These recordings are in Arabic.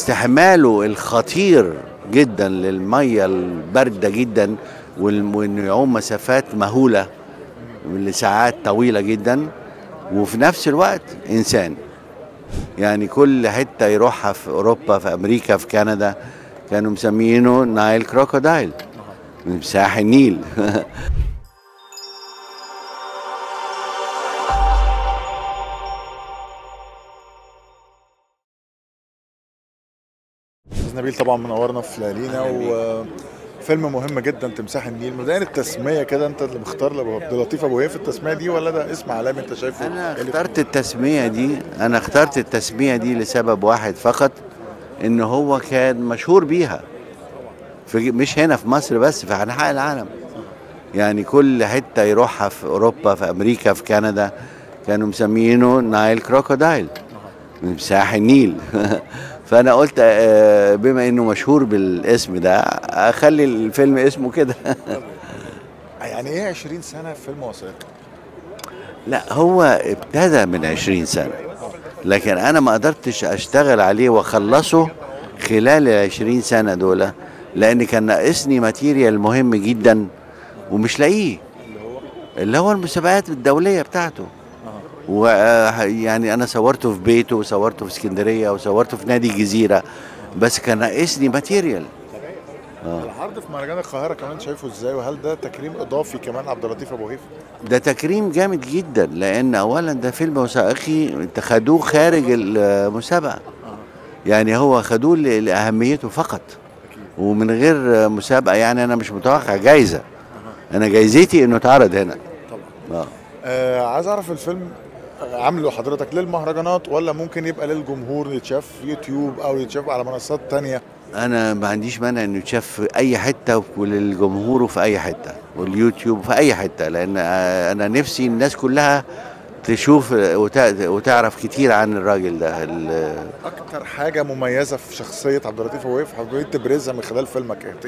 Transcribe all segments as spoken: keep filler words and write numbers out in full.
استحماله الخطير جدا للميه البارده جدا، وانه يعوم مسافات مهوله لساعات طويله جدا، وفي نفس الوقت انسان. يعني كل حته يروحها في اوروبا، في امريكا، في كندا، كانوا مسميينه نايل كروكودايل، مساح النيل. نبيل طبعا منورنا في ليالينا، وفيلم مهم جدا تمساح النيل. مبدئيا التسميه كده، انت اللي مختار لعبد اللطيف ابو هيف التسميه دي، ولا ده اسم عالمي انت شايفه؟ انا اخترت التسميه دي انا اخترت التسميه دي لسبب واحد فقط، ان هو كان مشهور بيها في مش هنا في مصر بس، في انحاء العالم. يعني كل حته يروحها في اوروبا، في امريكا، في كندا، كانوا مسميينه نايل كروكودايل، مساح النيل. فانا قلت بما انه مشهور بالاسم ده اخلي الفيلم اسمه كده. يعني ايه عشرين سنه فيلم وثائقي؟ لا، هو ابتدى من عشرين سنه، لكن انا ما قدرتش اشتغل عليه واخلصه خلال العشرين سنه دول، لان كان ناقصني ماتيريال مهم جدا ومش لاقيه، اللي هو المسابقات الدوليه بتاعته. ويعني انا صورته في بيته، وصورته في اسكندريه، وصورته في نادي الجزيره، بس كان ناقصني ماتيريال. آه. العرض في مهرجان القاهره كمان شايفه ازاي؟ وهل ده تكريم اضافي كمان عبد اللطيف ابو هيف؟ ده تكريم جامد جدا، لان اولا ده فيلم وثائقي خدوه خارج المسابقه. يعني هو خدوه لاهميته فقط، ومن غير مسابقه. يعني انا مش متوقع جايزه، انا جايزتي انه اتعرض هنا. طبعا. آه. آه عايز اعرف الفيلم عامله حضرتك للمهرجانات، ولا ممكن يبقى للجمهور يتشاف يوتيوب او يتشاف على منصات تانية؟ انا ما عنديش مانع انه يتشاف في اي حته، وللجمهور في اي حته، واليوتيوب في اي حته، لان انا نفسي الناس كلها تشوف وتعرف كتير عن الراجل ده. اكتر حاجه مميزه في شخصيه عبد اللطيف ابو هيف حبيت تبرزها من خلال فيلمك ايه؟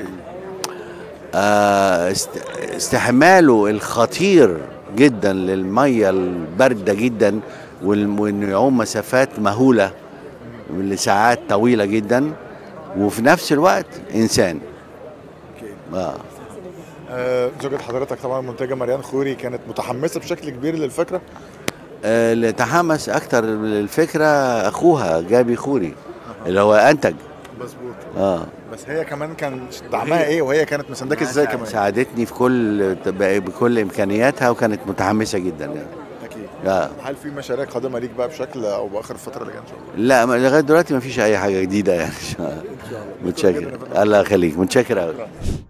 آه استحماله الخطير جدا للميه البارده جدا، وانه يعوم مسافات مهوله لساعات طويله جدا، وفي نفس الوقت انسان. اه آه زوجة حضرتك طبعا المنتجه مريان خوري كانت متحمسه بشكل كبير للفكره؟ آه اللي تحمس اكتر للفكره اخوها جابي خوري، آه. اللي هو انتج. مظبوط. اه بس هي كمان كان دعمها ايه، وهي كانت مساندك ازاي كمان؟ ساعدتني في كل بكل امكانياتها، وكانت متحمسه جدا يعني. اكيد. آه. هل في مشاريع قادمه ليك بقى بشكل او باخر الفتره اللي جايه ان شاء الله؟ لا، لغايه دلوقتي ما فيش اي حاجه جديده يعني. ان شاء الله. متشكر، الله يخليك، متشكر قوي.